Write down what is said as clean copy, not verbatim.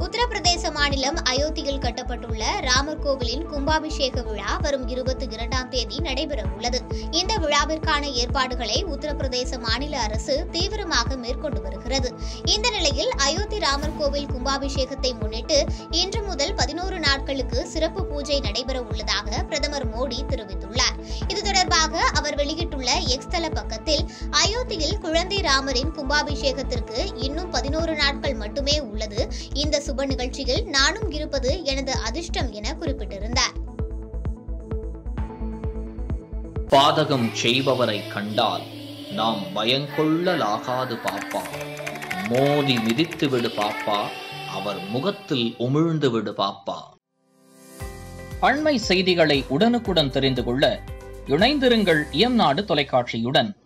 உத்தரப்பிரதேச மாநிலம் அயோத்தியில் கட்டப்பட்டுள்ள ராமர் கோவிலின் கும்பாபிஷேக விழா வரும் 22ஆம் தேதி நடைபெற உள்ளது. இந்த விழாவிற்கான ஏற்பாடுகளை உத்தரப்பிரதேச மாநில அரசு தீவிரமாக மேற்கொண்டு வருகிறது. இந்த நிலையில் அயோத்தி ராமர் கோவில் கும்பாபிஷேகத்தை முன்னிட்டு இன்று முதல் 11 நாட்களுக்கு சிறப்பு பூஜை நடைபெற உள்ளதாக பிரதமர் மோடி தெரிவித்துள்ளார். இது தொடர்பாக அவர் வெளியிட்டுள்ள எக்ஸ் தள பக்கத்தில் அயோத்தியில் குழந்தை ராமரின் கும்பாபிஷேகத்திற்கு இன்னும் 11 நாட்கள் மட்டுமே உள்ளது. இந்த சுப நிகழ்ச்சியில் நானும் இருப்பது எனது அதிர்ஷ்டம் என குறிப்பிட்டிருந்தார். பாதகம் செய்பவரை கண்டால் நாம் பயங்கொள்ளலாகாது பாப்பா, மோதி மிதித்து விடு பாப்பா, அவர் முகத்தில் உமிழ்ந்து விடு பாப்பா. அண்மை செய்திகளை உடனுக்குடன் தெரிந்து கொள்ள இணைந்திருங்கள் இயம்நாடு தொலைக்காட்சியுடன்.